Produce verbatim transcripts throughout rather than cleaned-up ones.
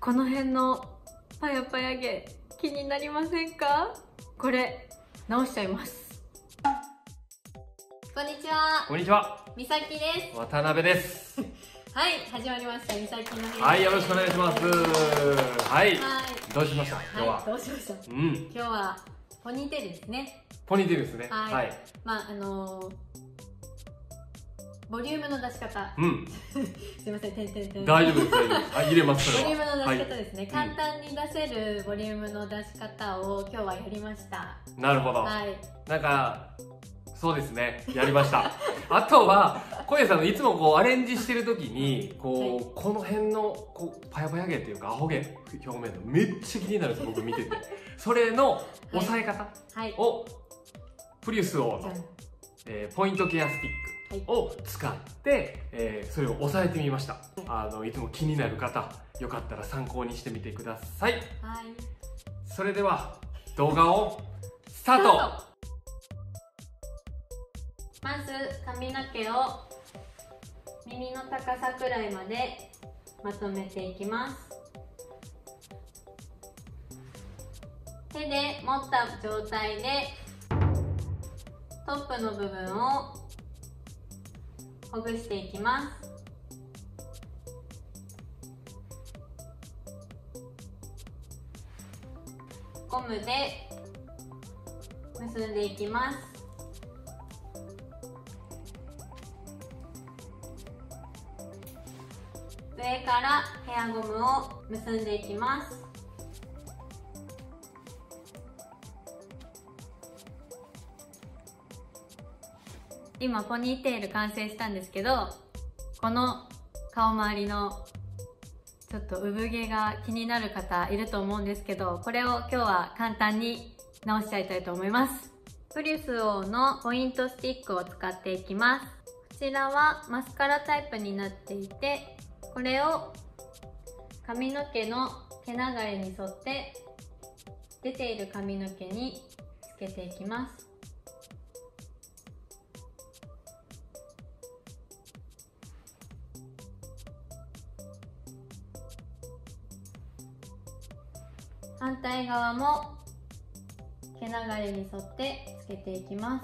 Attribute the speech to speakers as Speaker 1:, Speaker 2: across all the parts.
Speaker 1: この辺のパヤパヤ毛気になりませんか？これ直しちゃいます。こんにちは。
Speaker 2: こんにちは。
Speaker 1: みさきです。
Speaker 2: 渡辺です。
Speaker 1: はい、始まりました。みさきの部屋。
Speaker 2: はい、よろしくお願いします。はい。
Speaker 1: はい。
Speaker 2: どうしました？今日は。
Speaker 1: はい、どうしました？
Speaker 2: うん。
Speaker 1: 今日はポニーテールですね。
Speaker 2: ポニーテールですね。
Speaker 1: はい。
Speaker 2: はい、
Speaker 1: まああのー、ボリュームの出し方。
Speaker 2: うん。
Speaker 1: すみません、てんてんてん。
Speaker 2: 大丈夫です。大丈夫です。はい、入れます。
Speaker 1: ボリュームの出し方ですね。
Speaker 2: はい、
Speaker 1: 簡単に出せるボリュームの出し方を今日はやりました。
Speaker 2: なるほど。
Speaker 1: はい。
Speaker 2: なんか。そうですね、やりましたあとは小家さんのいつもこうアレンジしてる時にこう、はい、この辺のこうパヤパヤ毛っていうかアホ毛表面のめっちゃ気になるんですよ僕見てて。それの押さえ方を、はいはい、プリウスオーの、えー、ポイントケアスティックを使って、えー、それを押さえてみました。あのいつも気になる方よかったら参考にしてみてください。はい、それでは動画をスタート。
Speaker 1: まず髪の毛を耳の高さくらいまでまとめていきます。手で持った状態でトップの部分をほぐしていきます。ゴムで結んでいきます。上からヘアゴムを結んでいきます。今ポニーテール完成したんですけど、この顔周りのちょっと産毛が気になる方いると思うんですけど、これを今日は簡単に直しちゃいたいと思います。プリウスオーのポイントスティックを使っていきます。こちらはマスカラタイプになっていて、これを髪の毛の毛流れに沿って出ている髪の毛につけていきます。反対側も毛流れに沿ってつけていきます。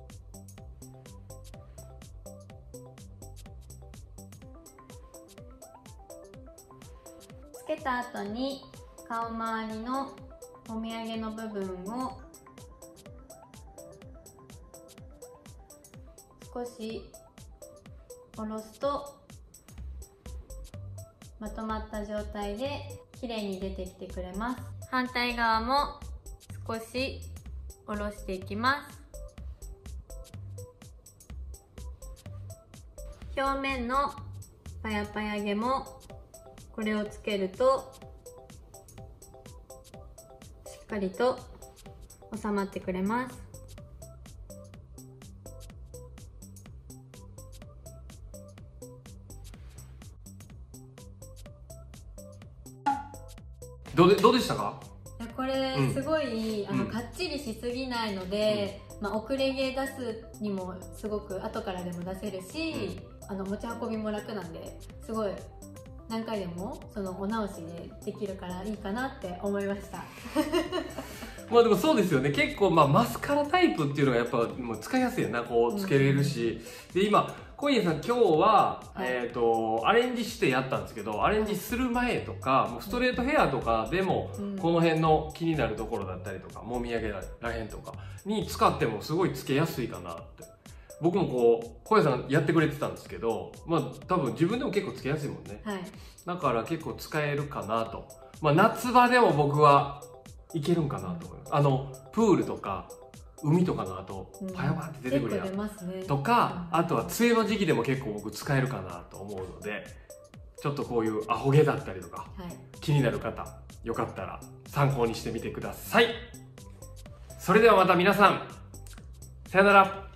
Speaker 1: つけた後に顔周りのもみあげの部分を少し下ろすとまとまった状態で綺麗に出てきてくれます。反対側も少し下ろしていきます。表面のパヤパヤ毛もこれをつけるとしっかりと収まってくれます。
Speaker 2: どうで、どうでしたか？
Speaker 1: これすごい、うん、あのかっちりしすぎないので、うん、まあ、遅れ毛出すにもすごく後からでも出せるし、うん、あの持ち運びも楽なんですごい何回でもそのお直しでできるからいいかなって思いました
Speaker 2: まあでもそうですよね。結構まあマスカラタイプっていうのがやっぱもう使いやすいよな、こうつけれるし、うん、で今小家さん今日は、はい、えーとアレンジしてやったんですけど、アレンジする前とかもうストレートヘアとかでも、うん、この辺の気になるところだったりとかもみあげらへんとかに使ってもすごいつけやすいかなって。僕もこう小家さんやってくれてたんですけど、まあ多分自分でも結構つけやすいもんね、はい、だから結構使えるかなと。まあ夏場でも僕はいけるんかなと思います。あのプールとか海とかの後、うん、パヤパヤって出てくるやん、ね、とか、あとは梅雨の時期でも結構僕使えるかなと思うので、ちょっとこういうアホ毛だったりとか、はい、気になる方よかったら参考にしてみてください。それではまた皆さんさよなら。